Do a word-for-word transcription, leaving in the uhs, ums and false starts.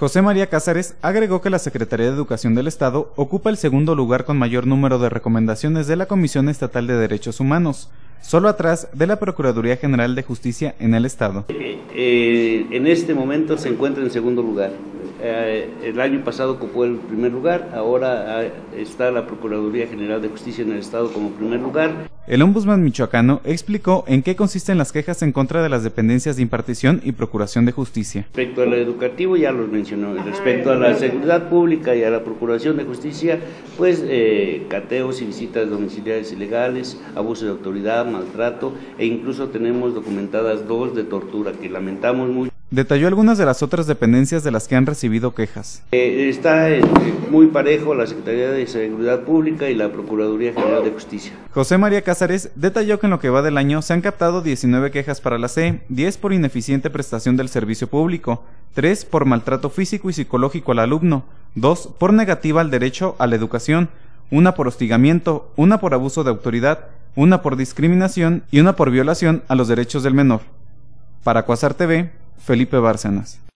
José María Cázares agregó que la Secretaría de Educación del Estado ocupa el segundo lugar con mayor número de recomendaciones de la Comisión Estatal de Derechos Humanos, solo atrás de la Procuraduría General de Justicia en el Estado. Eh, en este momento se encuentra en segundo lugar. Eh, el año pasado ocupó el primer lugar, ahora está la Procuraduría General de Justicia en el Estado como primer lugar. El ombudsman michoacano explicó en qué consisten las quejas en contra de las dependencias de impartición y procuración de justicia. Respecto al educativo ya lo mencionó, respecto a la seguridad pública y a la procuración de justicia, pues eh, cateos y visitas domiciliares ilegales, abuso de autoridad, maltrato e incluso tenemos documentadas dos de tortura que lamentamos mucho. Detalló algunas de las otras dependencias de las que han recibido quejas. Eh, está eh, muy parejo la Secretaría de Seguridad Pública y la Procuraduría General de Justicia. José María Cázares detalló que en lo que va del año se han captado diecinueve quejas para la C E, diez por ineficiente prestación del servicio público, tres por maltrato físico y psicológico al alumno, dos por negativa al derecho a la educación, una por hostigamiento, una por abuso de autoridad, una por discriminación y una por violación a los derechos del menor. Para Cuasar T V, Felipe Bárcenas.